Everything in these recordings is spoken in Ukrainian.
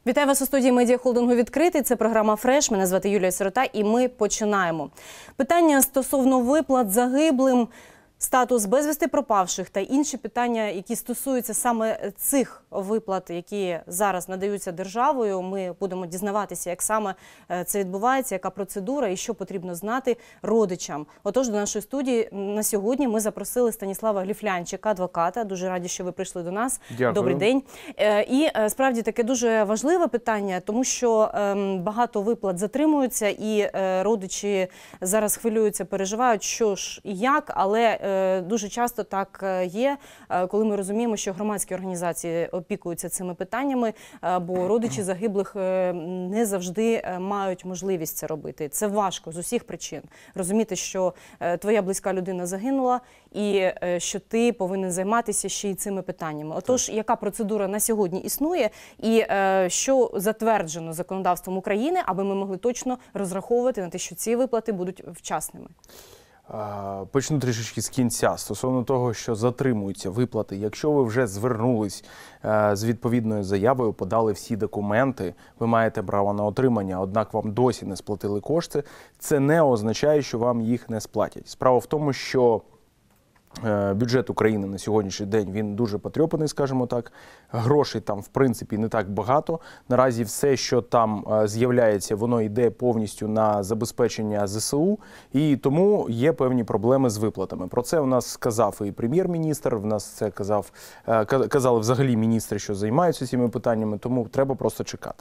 Вітаю вас у студії медіахолдингу «Відкритий». Це програма «Фреш». Мене звати Юлія Сирота і ми починаємо. Питання стосовно виплат загиблим, статус безвісти пропавших та інші питання, які стосуються саме цих виплат, які зараз надаються державою. Ми будемо дізнаватися, як саме це відбувається, яка процедура і що потрібно знати родичам. Отож, до нашої студії на сьогодні ми запросили Станіслава Гліфлянчика, адвоката. Дуже раді, що ви прийшли до нас. Дякую. Добрий день. І справді таке дуже важливе питання, тому що багато виплат затримуються і родичі зараз хвилюються, переживають, що ж і як, але дуже часто так є, коли ми розуміємо, що громадські організації опікуються цими питаннями, бо родичі загиблих не завжди мають можливість це робити. Це важко з усіх причин. Розуміти, що твоя близька людина загинула і що ти повинен займатися ще й цими питаннями. Отож, яка процедура на сьогодні існує і що затверджено законодавством України, аби ми могли точно розраховувати на те, що ці виплати будуть вчасними? Почну трішечки з кінця. Стосовно того, що затримуються виплати. Якщо ви вже звернулись з відповідною заявою, подали всі документи, ви маєте право на отримання, однак вам досі не сплатили кошти, це не означає, що вам їх не сплатять. Справа в тому, що бюджет України на сьогоднішній день, він дуже потрьопаний, скажімо так. Грошей там, в принципі, не так багато. Наразі все, що там з'являється, воно йде повністю на забезпечення ЗСУ. І тому є певні проблеми з виплатами. Про це у нас сказав і прем'єр-міністр, в нас це казали взагалі міністри, що займаються цими питаннями, тому треба просто чекати.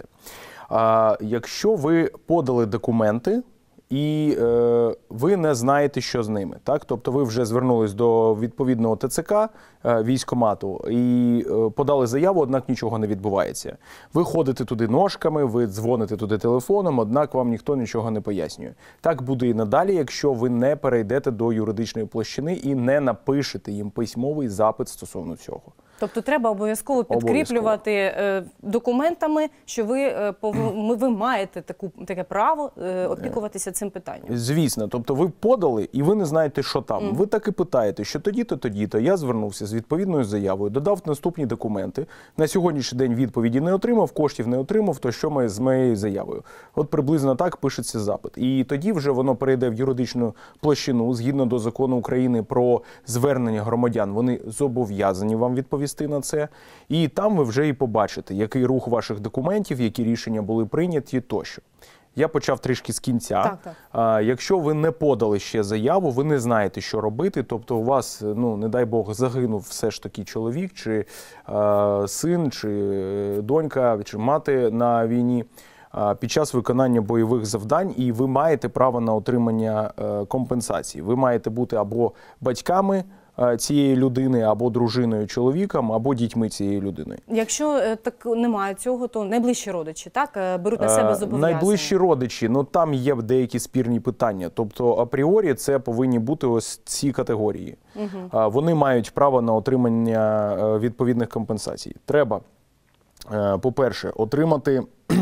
Якщо ви подали документи, і ви не знаєте, що з ними. Так? Тобто ви вже звернулись до відповідного ТЦК, військкомату, і подали заяву, однак нічого не відбувається. Ви ходите туди ножками, ви дзвоните туди телефоном, однак вам ніхто нічого не пояснює. Так буде і надалі, якщо ви не перейдете до юридичної площини і не напишете їм письмовий запит стосовно цього. Тобто треба обов'язково підкріплювати документами, що ви маєте таке право опікуватися цим питанням. Звісно. Тобто ви подали і ви не знаєте, що там. Ви так і питаєте, що тоді-то, тоді-то. Я звернувся з відповідною заявою, додав наступні документи. На сьогоднішній день відповіді не отримав, коштів не отримав, то що ми з моєю заявою? От приблизно так пишеться запит. І тоді вже воно перейде в юридичну площину, згідно до закону України про звернення громадян. Вони зобов'язані вам відповісти на це, і там ви вже і побачите, який рух ваших документів, які рішення були прийняті тощо. Я почав трішки з кінця. Якщо ви не подали ще заяву, ви не знаєте, що робити, тобто у вас, не дай Бог, загинув все ж таки чоловік, чи син, чи донька, чи мати на війні під час виконання бойових завдань, і ви маєте право на отримання компенсації. Ви маєте бути або батьками цієї людини, або дружиною, чоловіком, або дітьми цієї людини. Якщо так немає цього, то найближчі родичі, так, беруть на себе зобов'язання? Найближчі родичі, там є деякі спірні питання. Тобто, апріорі це повинні бути ось ці категорії. Вони мають право на отримання відповідних компенсацій. Треба, по-перше, отримати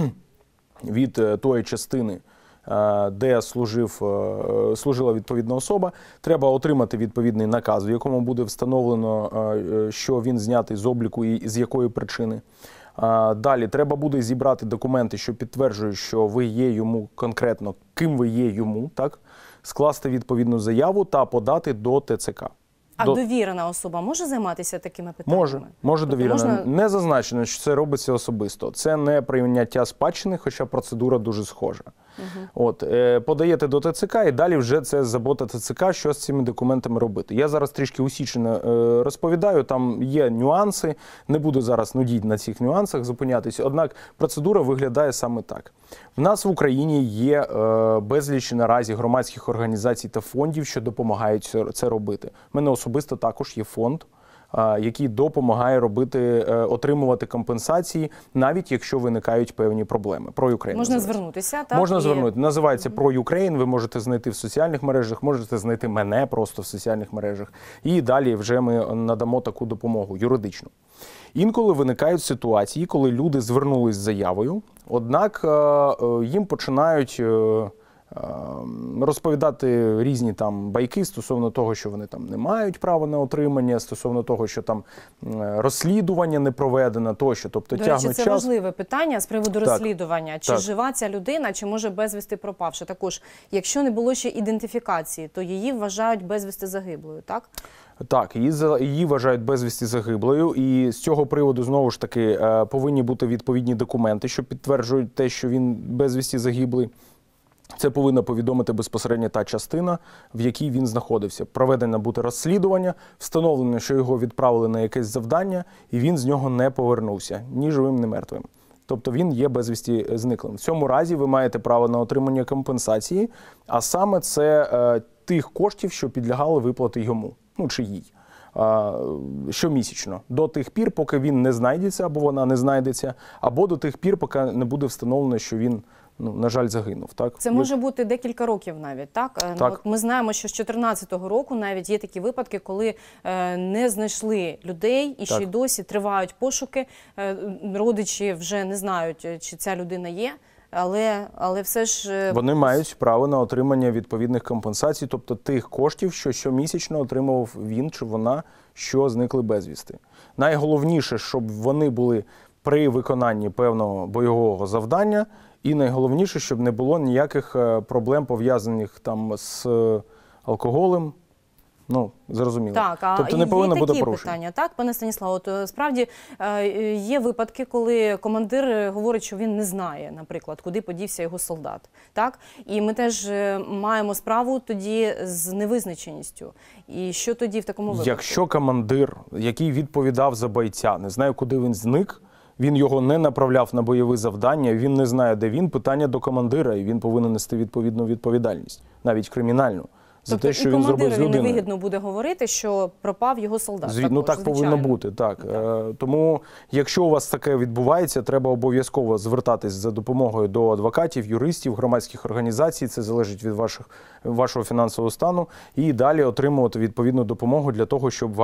від тої частини, де служила відповідна особа, треба отримати відповідний наказ, в якому буде встановлено, що він знятий з обліку і з якої причини. Далі, треба буде зібрати документи, що підтверджують, що ви є йому конкретно, ким ви є йому, так? Скласти відповідну заяву та подати до ТЦК. А довірена особа може займатися такими питаннями? Може довірена. Не зазначено, що це робиться особисто. Це не прийняття спадщини, хоча процедура дуже схожа. Подаєте до ТЦК і далі вже це забота ТЦК, що з цими документами робити. Я зараз трішки усічено розповідаю, там є нюанси, не буду зараз нудіть на цих нюансах, зупинятися, однак процедура виглядає саме так. В нас в Україні є безліч наразі громадських організацій та фондів, що допомагають це робити. У мене особисто також є фонд, який допомагає отримувати компенсації, навіть якщо виникають певні проблеми. Pro-Ukraine можна звернутися, так? Можна звернутися. Називається Pro-Ukraine, ви можете знайти в соціальних мережах, можете знайти мене просто в соціальних мережах. І далі вже ми надамо таку допомогу юридичну. Інколи виникають ситуації, коли люди звернулись з заявою, однак їм починають розповідати різні там байки стосовно того, що вони там не мають права на отримання, стосовно того, що там розслідування не проведено, тощо. Тобто До речі, тягнуть це час. важливе питання з приводу Так. розслідування. Чи Так. жива ця людина, чи може безвісти пропавши. Також, якщо не було ще ідентифікації, то її вважають безвісти загиблою, так? Так, її вважають безвісті загиблою, і з цього приводу, знову ж таки, повинні бути відповідні документи, що підтверджують те, що він безвісті загиблий. Це повинна повідомити безпосередньо та частина, в якій він знаходився. Проведено бути розслідування, встановлено, що його відправили на якесь завдання, і він з нього не повернувся, ні живим, ні мертвим. Тобто він є безвісті зниклим. В цьому разі ви маєте право на отримання компенсації, а саме це тих коштів, що підлягали виплати йому, ну чи їй, щомісячно. До тих пір, поки він не знайдеться, або вона не знайдеться, або до тих пір, поки не буде встановлено, що він, ну, на жаль, загинув. Так? Це може бути декілька років навіть, так? Так. Ну, от ми знаємо, що з 2014 року навіть є такі випадки, коли не знайшли людей і ще й досі тривають пошуки. Родичі вже не знають, чи ця людина є, але все ж... Вони мають право на отримання відповідних компенсацій, тобто тих коштів, що щомісячно отримував він чи вона, що зникли безвісти. Найголовніше, щоб вони були при виконанні певного бойового завдання, і найголовніше, щоб не було ніяких проблем, пов'язаних там з алкоголем. Ну, зрозуміло. Так, тобто не повинно бути порушень. Питання, так, пане Станіславе, от справді є випадки, коли командир говорить, що він не знає, наприклад, куди подівся його солдат, так? І ми теж маємо справу тоді з невизначеністю. І що тоді в такому випадку? Якщо командир, який відповідав за бойця, не знає, куди він зник, він його не направляв на бойові завдання, він не знає, де він, питання до командира, і він повинен нести відповідну відповідальність, навіть кримінальну. За Тобто те, що він зробив з людиною. невигідно буде говорити, що пропав його солдат. Ну так повинно бути, так. Тому, якщо у вас таке відбувається, треба обов'язково звертатись за допомогою до адвокатів, юристів, громадських організацій, це залежить від вашого фінансового стану, і далі отримувати відповідну допомогу для того, щоб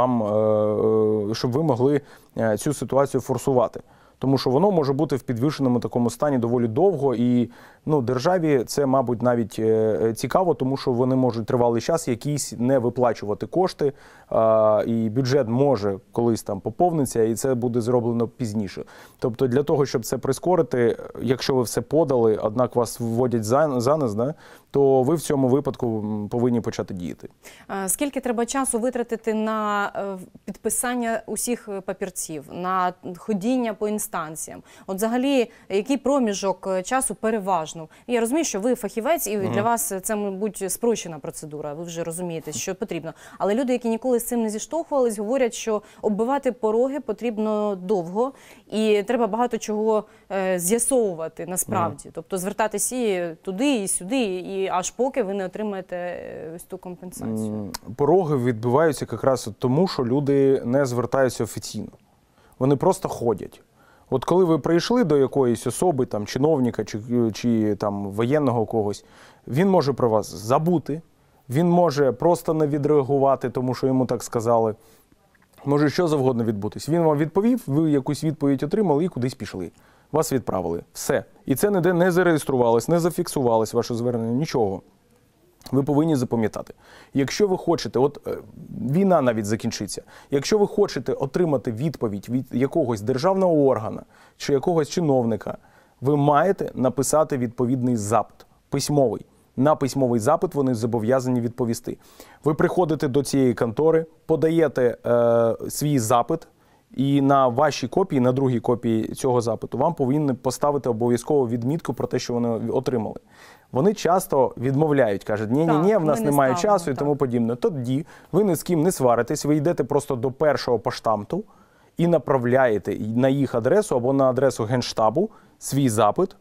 ви могли цю ситуацію форсувати. Тому що воно може бути в підвішеному такому стані доволі довго, і державі це, мабуть, навіть цікаво, тому що вони можуть тривалий час якісь не виплачувати кошти, і бюджет може колись там поповниться, і це буде зроблено пізніше. Тобто для того, щоб це прискорити, якщо ви все подали, однак вас вводять за нас, то ви в цьому випадку повинні почати діяти. Скільки треба часу витратити на підписання усіх папірців, на ходіння по інстанціям? От взагалі, який проміжок часу переважно? Я розумію, що ви фахівець, і для вас це, мабуть, спрощена процедура, ви вже розумієте, що потрібно. Але люди, які ніколи з цим не зіштовхувались, говорять, що оббивати пороги потрібно довго, і треба багато чого з'ясовувати насправді. Тобто звертатись і туди, і сюди, і аж поки ви не отримаєте ось ту компенсацію. Пороги відбуваються якраз тому, що люди не звертаються офіційно. Вони просто ходять. От коли ви прийшли до якоїсь особи, там, чиновника чи там, воєнного когось, він може про вас забути, він може просто не відреагувати, тому що йому так сказали. Може що завгодно відбутись. Він вам відповів, ви якусь відповідь отримали і кудись пішли. Вас відправили. Все. І це ніде не зареєструвалось, не зафіксувалось ваше звернення, нічого. Ви повинні запам'ятати. Якщо ви хочете, війна навіть закінчиться, якщо ви хочете отримати відповідь від якогось державного органу чи якогось чиновника, ви маєте написати відповідний запит, письмовий. На письмовий запит вони зобов'язані відповісти. Ви приходите до цієї контори, подаєте свій запит, і на вашій копії, на другій копії цього запиту, вам повинні поставити обов'язково відмітку про те, що вони отримали. Вони часто відмовляють, кажуть, ні, в нас немає часу і тому подібне. Тоді ви ні з ким не сваритесь, ви йдете просто до першого поштамту і направляєте на їх адресу або на адресу Генштабу свій запит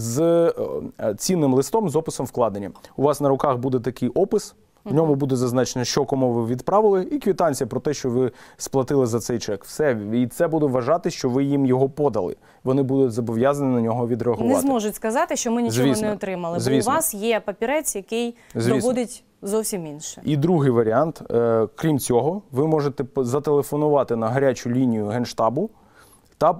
з цінним листом з описом вкладення. У вас на руках буде такий опис, в ньому буде зазначено, що кому ви відправили, і квитанція про те, що ви сплатили за цей чек. Все. І це буде вважати, що ви їм його подали. Вони будуть зобов'язані на нього відреагувати. Не зможуть сказати, що ми нічого не отримали, бо у вас є папірець, який доводить зовсім інше. І другий варіант. Крім цього, ви можете зателефонувати на гарячу лінію Генштабу, та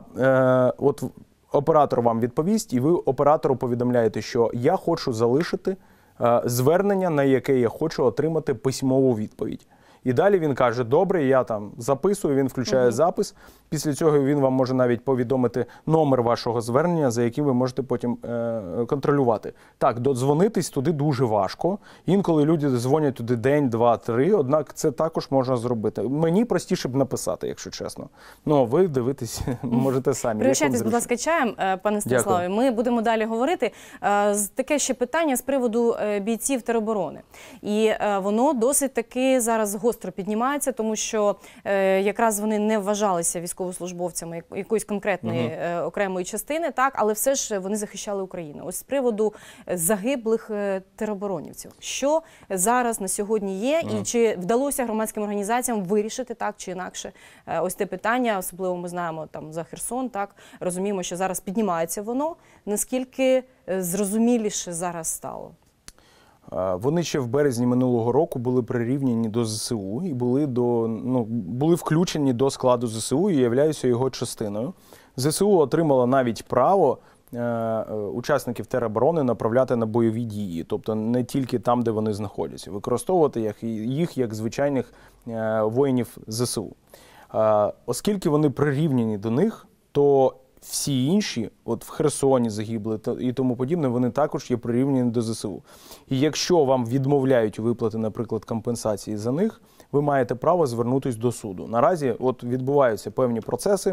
оператор вам відповість, і ви оператору повідомляєте, що я хочу залишити звернення, на яке я хочу отримати письмову відповідь. І далі він каже, добре, я там записую, він включає запис. Після цього він вам може навіть повідомити номер вашого звернення, за яким ви можете потім контролювати. Так, додзвонитись туди дуже важко. Інколи люди дзвонять туди день, два, три, однак це також можна зробити. Мені простіше б написати, якщо чесно. Ну, ви дивитесь можете самі. Пригощайтесь, будь ласка, чаєм, пане Станіславе. Ми будемо далі говорити. Таке ще питання з приводу бійців тероборони. І воно досить таки зараз гостро піднімається, тому що якраз вони не вважалися військовослужбовцями якоїсь конкретної окремої частини, так, але все ж вони захищали Україну. Ось з приводу загиблих тероборонівців. Що зараз на сьогодні є і чи вдалося громадським організаціям вирішити так чи інакше ось те питання, особливо ми знаємо там за Херсон, так, розуміємо, що зараз піднімається воно. Наскільки зрозуміліше зараз стало? Вони ще в березні минулого року були прирівняні до ЗСУ і були включені до складу ЗСУ і являються його частиною. ЗСУ отримало навіть право учасників тероборони направляти на бойові дії, тобто не тільки там, де вони знаходяться, використовувати їх як звичайних воїнів ЗСУ. Оскільки вони прирівняні до них, то всі інші, от в Херсоні загибли і тому подібне, вони також є прирівняні до ЗСУ. І якщо вам відмовляють виплати, наприклад, компенсації за них, ви маєте право звернутися до суду. Наразі от відбуваються певні процеси,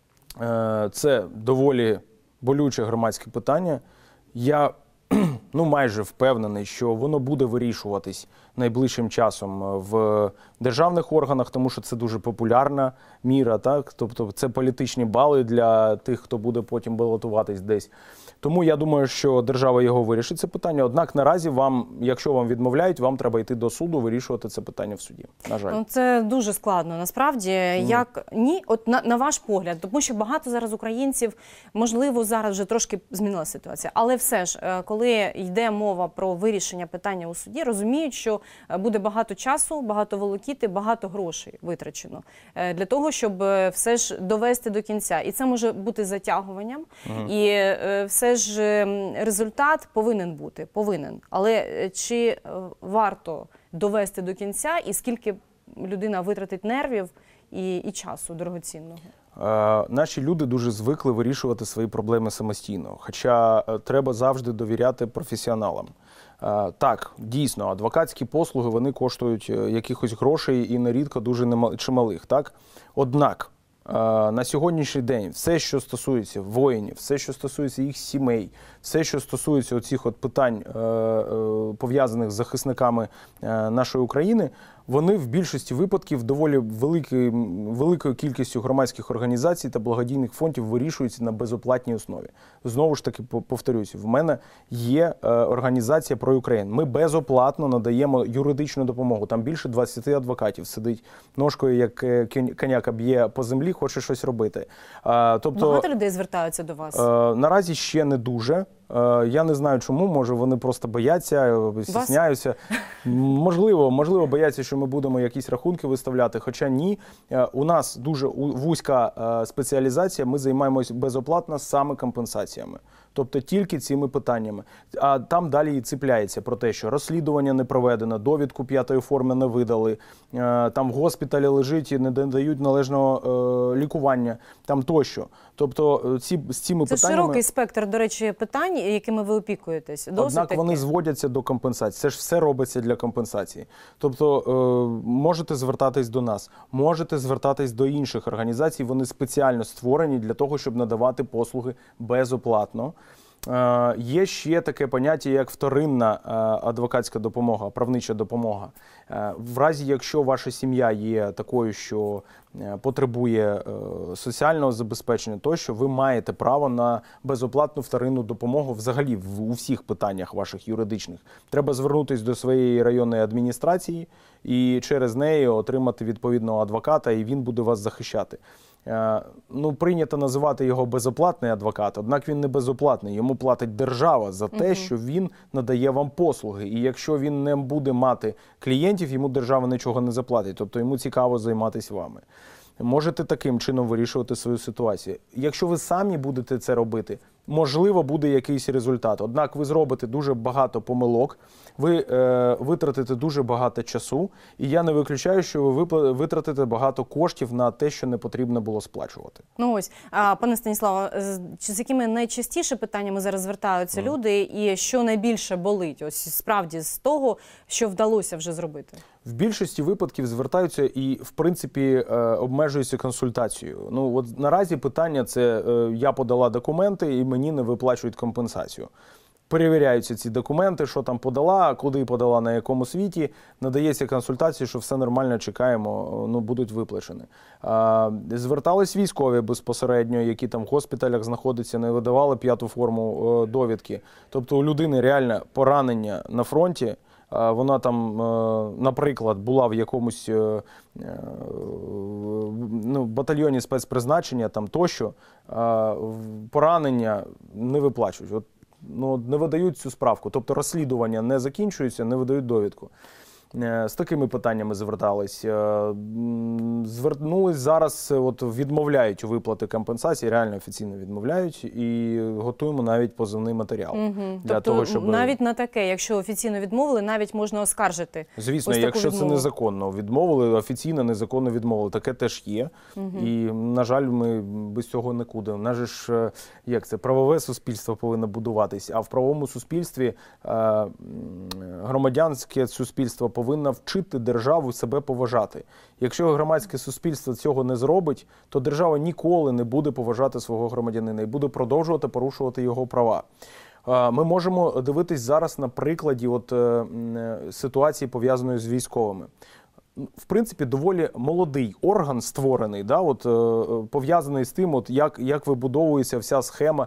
це доволі болюче громадське питання. Я майже впевнений, що воно буде вирішуватись найближчим часом в державних органах, тому що це дуже популярна міра, так? Тобто це політичні бали для тих, хто буде потім балотуватись десь. Тому я думаю, що держава його вирішить, це питання. Однак наразі вам, якщо вам відмовляють, вам треба йти до суду, вирішувати це питання в суді. На жаль. Ну, це дуже складно, насправді. Як ні, от на ваш погляд, тому що багато зараз українців, можливо, зараз вже трошки змінила ситуація, але все ж, коли йде мова про вирішення питання у суді, розуміють, що буде багато часу, багато волокіти, багато грошей витрачено для того, щоб все ж довести до кінця. І це може бути затягуванням, і все ж результат повинен бути, Але чи варто довести до кінця і скільки людина витратить нервів і часу дорогоцінного? Наші люди дуже звикли вирішувати свої проблеми самостійно, хоча треба завжди довіряти професіоналам. Так, дійсно, адвокатські послуги, вони коштують якихось грошей і нерідко дуже чималих, так? Однак, на сьогоднішній день все, що стосується воїнів, все, що стосується їх сімей, все, що стосується оцих от питань, пов'язаних з захисниками нашої України, вони в більшості випадків доволі великою кількістю громадських організацій та благодійних фондів вирішуються на безоплатній основі. Знову ж таки, повторюся, в мене є організація «Про Україну». Ми безоплатно надаємо юридичну допомогу. Там більше 20 адвокатів сидить ножкою, як коняка б'є по землі, хоче щось робити. Багато людей звертаються до вас? Наразі ще не дуже. Я не знаю чому, може вони просто бояться, стісняються. Можливо, бояться, що ми будемо якісь рахунки виставляти, хоча ні. У нас дуже вузька спеціалізація, ми займаємося безоплатно саме компенсаціями. Тобто тільки цими питаннями. А там далі і цепляється про те, що розслідування не проведено, довідку 5-ї форми не видали, там в госпіталі лежить і не дають належного лікування, там тощо. Тобто з цими питаннями... Це широкий спектр, до речі, питань, якими ви опікуєтесь. Однак вони зводяться до компенсації. Це ж все робиться для компенсації. Тобто можете звертатись до нас, можете звертатись до інших організацій, вони спеціально створені для того, щоб надавати послуги безоплатно. Є ще таке поняття, як вторинна адвокатська допомога, правнича допомога. В разі, якщо ваша сім'я є такою, що потребує соціального забезпечення, тощо ви маєте право на безоплатну вторинну допомогу взагалі у всіх питаннях ваших юридичних. Треба звернутися до своєї районної адміністрації і через неї отримати відповідного адвоката, і він буде вас захищати. Прийнято називати його безоплатний адвокат, однак він не безоплатний. Йому платить держава за те, що він надає вам послуги. І якщо він не буде мати клієнтів, йому держава нічого не заплатить. Тобто йому цікаво займатися вами. Можете таким чином вирішувати свою ситуацію. Якщо ви самі будете це робити, можливо, буде якийсь результат. Однак ви зробите дуже багато помилок, ви витратите дуже багато часу, і я не виключаю, що ви витратите багато коштів на те, що не потрібно було сплачувати. Ну ось, пане Станіславе, з якими найчастіше питаннями зараз звертаються люди, і що найбільше болить, ось справді з того, що вдалося вже зробити? В більшості випадків звертаються і, в принципі, обмежуються консультацією. Ну, от наразі питання – це я подала документи і мені не виплачують компенсацію. Перевіряються ці документи, що там подала, куди подала, на якому світі. Надається консультація, що все нормально, чекаємо, ну, будуть виплачені. Звертались військові безпосередньо, які там в госпіталях знаходяться, не видавали 5-ту форму довідки. Тобто у людини реально поранення на фронті, вона там, наприклад, була в якомусь батальйоні спецпризначення там тощо, поранення не виплачують. От, не видають цю справку. Тобто розслідування не закінчується, не видають довідку. З такими питаннями звертались. Звернулись зараз, от відмовляють у виплати компенсації, реально офіційно відмовляють, і готуємо навіть позовний матеріал. Для тобто того, щоб... навіть на таке, якщо офіційно відмовили, навіть можна оскаржити. Звісно, якщо це незаконно відмовили, офіційно незаконно відмовили, таке теж є. І, на жаль, ми без цього нікуди. У нас же ж, правове суспільство повинно будуватись, а в правовому суспільстві громадянське суспільство повинно вчити державу себе поважати. Якщо громадське суспільство цього не зробить, то держава ніколи не буде поважати свого громадянина і буде продовжувати порушувати його права. Ми можемо дивитись зараз на прикладі ситуації, пов'язаної з військовими. В принципі, доволі молодий орган створений, пов'язаний з тим, як вибудовується вся схема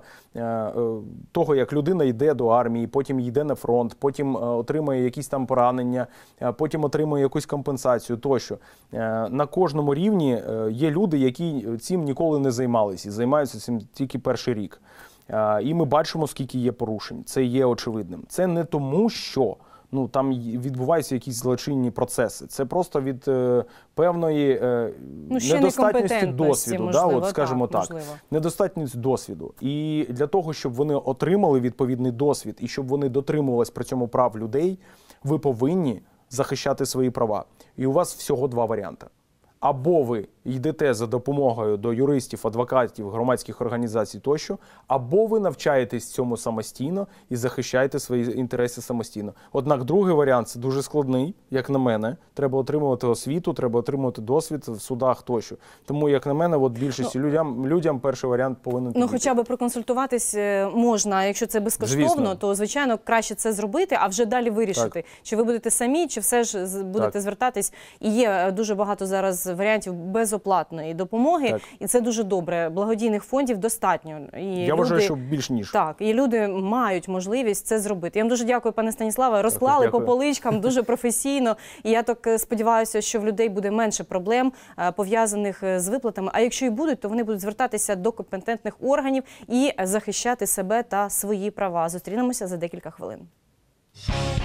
того, як людина йде до армії, потім йде на фронт, потім отримує якісь там поранення, потім отримує якусь компенсацію тощо. На кожному рівні є люди, які цим ніколи не займалися і займаються цим тільки перший рік. І ми бачимо, скільки є порушень. Це є очевидним. Це не тому, що там відбуваються якісь злочинні процеси. Це просто від певної недостатності досвіду, можливо, скажімо так. Недостатність досвіду. І для того, щоб вони отримали відповідний досвід і щоб вони дотримувались при цьому прав людей, ви повинні захищати свої права. І у вас всього два варіанти. Або ви йдете за допомогою до юристів, адвокатів, громадських організацій тощо, або ви навчаєтесь цьому самостійно і захищаєте свої інтереси самостійно. Однак другий варіант – це дуже складний, як на мене. Треба отримувати освіту, треба отримувати досвід в судах тощо. Тому, як на мене, більшості людям перший варіант повинен підійти. Хоча б проконсультуватись можна, а якщо це безкоштовно, звісно, то, звичайно, краще це зробити, а вже далі вирішити, чи ви будете самі, чи все ж будете звертатись. І є дуже багато зараз варіантів безоплатної допомоги, і це дуже добре. Благодійних фондів достатньо. Я вважаю, що більш ніж. Так, і люди мають можливість це зробити. Я вам дуже дякую, пане Станіславе. Розклали по поличкам дуже професійно. І я так сподіваюся, що в людей буде менше проблем, пов'язаних з виплатами. А якщо і будуть, то вони будуть звертатися до компетентних органів і захищати себе та свої права. Зустрінемося за декілька хвилин.